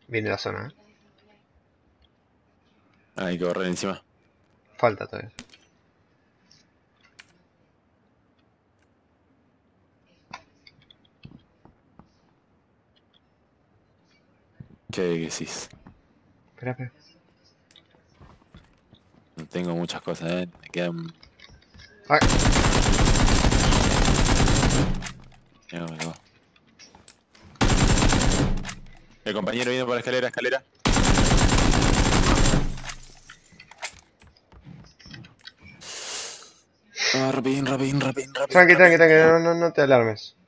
Viene la zona, Hay que correr encima. Falta todavía. ¿Qué decís? Espera, espera. No tengo muchas cosas, Me quedan... Ay, No. El compañero viene por la escalera. Ah, rapidín. tranqui, no te alarmes.